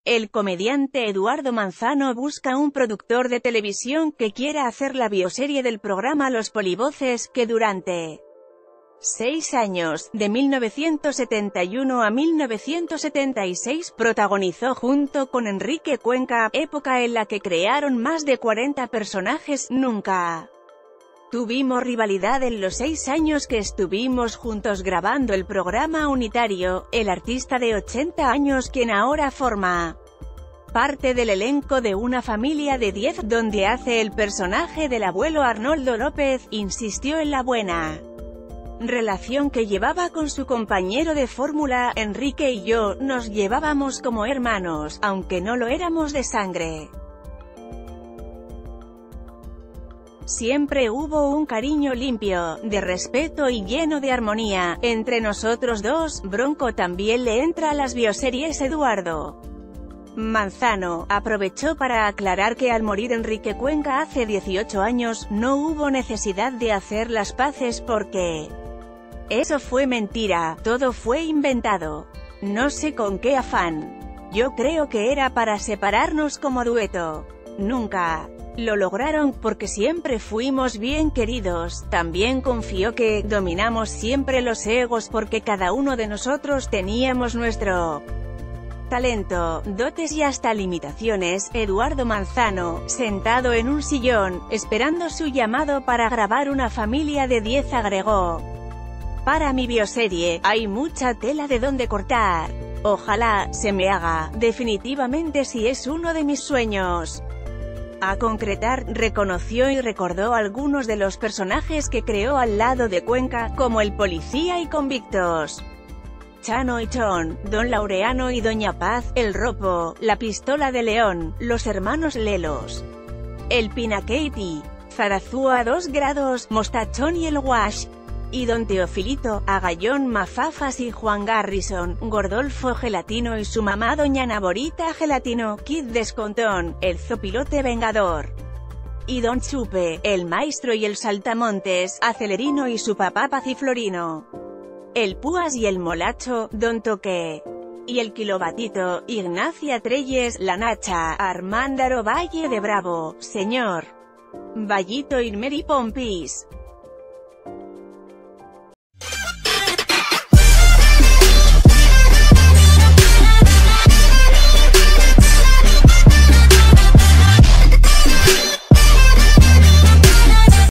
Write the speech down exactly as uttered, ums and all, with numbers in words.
El comediante Eduardo Manzano busca un productor de televisión que quiera hacer la bioserie del programa Los Polivoces, que durante seis años, de mil novecientos setenta y uno a mil novecientos setenta y seis, protagonizó junto con Enrique Cuenca, época en la que crearon más de cuarenta personajes. Nunca tuvimos rivalidad en los seis años que estuvimos juntos grabando el programa unitario. El artista de ochenta años, quien ahora forma parte del elenco de Una familia de diez, donde hace el personaje del abuelo Arnoldo López, insistió en la buena relación que llevaba con su compañero de fórmula. Enrique y yo nos llevábamos como hermanos, aunque no lo éramos de sangre. Siempre hubo un cariño limpio, de respeto y lleno de armonía entre nosotros dos. Bronco también le entra a las bioseries. Eduardo Manzano aprovechó para aclarar que al morir Enrique Cuenca hace dieciocho años, no hubo necesidad de hacer las paces porque eso fue mentira, todo fue inventado. No sé con qué afán. Yo creo que era para separarnos como dueto. Nunca lo lograron, porque siempre fuimos bien queridos. También confío que dominamos siempre los egos, porque cada uno de nosotros teníamos nuestro talento, dotes y hasta limitaciones. Eduardo Manzano, sentado en un sillón, esperando su llamado para grabar Una familia de diez, agregó: para mi bioserie, hay mucha tela de donde cortar. Ojalá se me haga, definitivamente sí es uno de mis sueños a concretar. Reconoció y recordó algunos de los personajes que creó al lado de Cuenca, como el policía y convictos Chano y Chon, Don Laureano y Doña Paz, el Ropo, la Pistola de León, los hermanos Lelos, el Pinacate, Zarazúa a dos grados, Mostachón y el Wash, y Don Teofilito, Agallón, Mafafas y Juan Garrison, Gordolfo Gelatino y su mamá Doña Naborita Gelatino, Kid Descontón, el Zopilote Vengador, y Don Chupe, el Maestro y el Saltamontes, Acelerino y su papá Paciflorino, el Púas y el Molacho, Don Toque, y el Kilobatito, Ignacia Treyes, la Nacha, Armándaro Valle de Bravo, Señor Vallito y Mary Pompis.